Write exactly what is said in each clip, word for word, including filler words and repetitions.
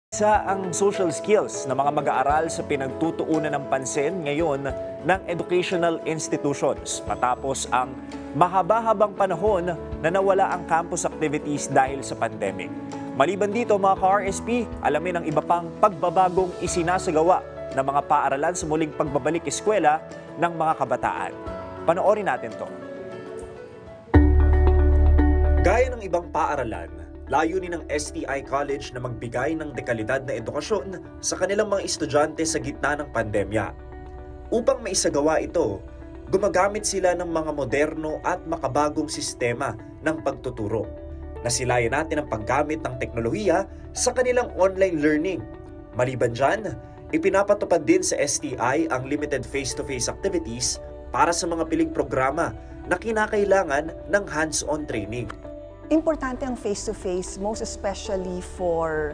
Isa ang social skills ng mga mag-aaral sa pinagtutuunan ng pansin ngayon ng educational institutions matapos ang mahaba-habang panahon na nawala ang campus activities dahil sa pandemic. Maliban dito mga ka-R S P, alamin ang iba pang pagbabagong isinasagawa ng mga paaralan sa muling pagbabalik eskwela ng mga kabataan. Panoorin natin to. Gaya ng ibang paaralan, layunin ng S T I College na magbigay ng dekalidad na edukasyon sa kanilang mga estudyante sa gitna ng pandemya. Upang maisagawa ito, gumagamit sila ng mga moderno at makabagong sistema ng pagtuturo. Nasilayan natin ang paggamit ng teknolohiya sa kanilang online learning. Maliban dyan, ipinapatupad din sa S T I ang limited face-to-face activities para sa mga piling programa na kinakailangan ng hands-on training. Importante ang face-to-face, most especially for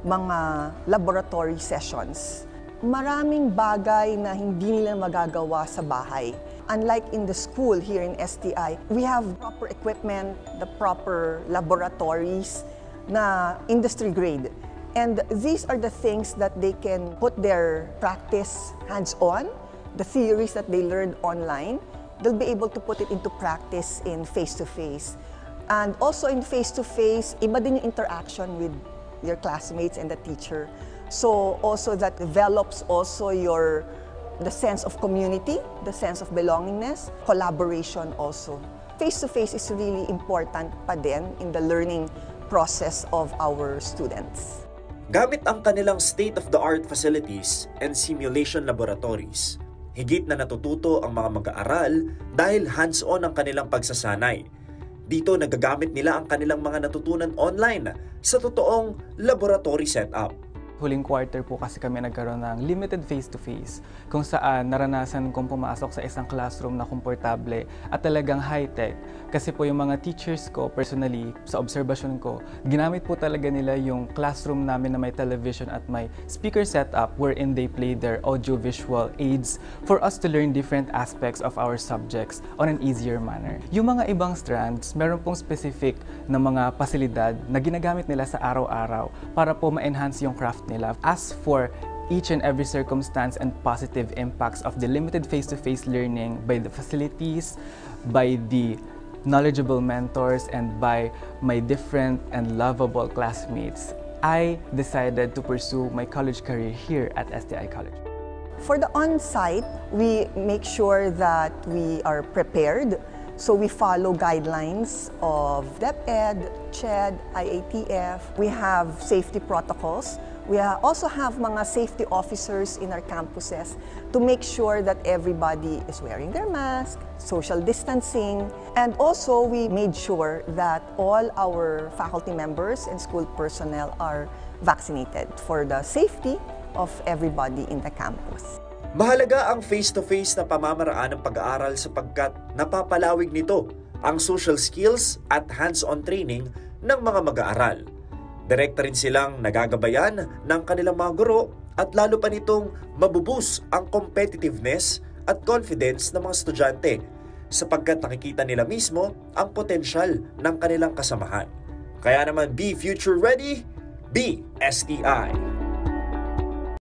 mga laboratory sessions. Maraming bagay na hindi nila magagawa sa bahay. Unlike in the school here in S T I, we have proper equipment, the proper laboratories na industry grade. And these are the things that they can put their practice hands-on, the theories that they learned online, they'll be able to put it into practice in face-to-face. And also in face-to-face, iba din yung interaction with your classmates and the teacher. So also that develops also your the sense of community, the sense of belongingness, collaboration also. Face-to-face is really important pa din in the learning process of our students. Gamit ang kanilang state-of-the-art facilities and simulation laboratories, higit na natututo ang mga mag-aaral dahil hands-on ang kanilang pagsasanay. Dito nagagamit nila ang kanilang mga natutunan online sa totoong laboratory setup. Huling quarter po kasi kami nagkaroon ng limited face-to-face kung saan naranasan kong pumasok sa isang classroom na komportable at talagang high-tech. Kasi po yung mga teachers ko, personally, sa obserbasyon ko, ginamit po talaga nila yung classroom namin na may television at may speaker setup wherein they play their audio-visual aids for us to learn different aspects of our subjects on an easier manner. Yung mga ibang strands, meron pong specific na mga pasilidad na ginagamit nila sa araw-araw para po ma-enhance yung craft nila. As for each and every circumstance and positive impacts of the limited face-to-face learning by the facilities, by the knowledgeable mentors, and by my different and lovable classmates, I decided to pursue my college career here at S T I College. For the on-site, we make sure that we are prepared. So we follow guidelines of DepEd, CHED, I A T F. We have safety protocols. We also have mga safety officers in our campuses to make sure that everybody is wearing their mask, social distancing, and also we made sure that all our faculty members and school personnel are vaccinated for the safety of everybody in the campus. Mahalaga ang face-to-face na pamamaraan ng pag-aaral sapagkat napapalawig nito ang social skills at hands-on training ng mga mag-aaral. Direkta rin silang nagagabayan ng kanilang mga guro at lalo pa nitong mabubus ang competitiveness at confidence ng mga estudyante sapagkat nakikita nila mismo ang potensyal ng kanilang kasamahan. Kaya naman be future ready, be S T I.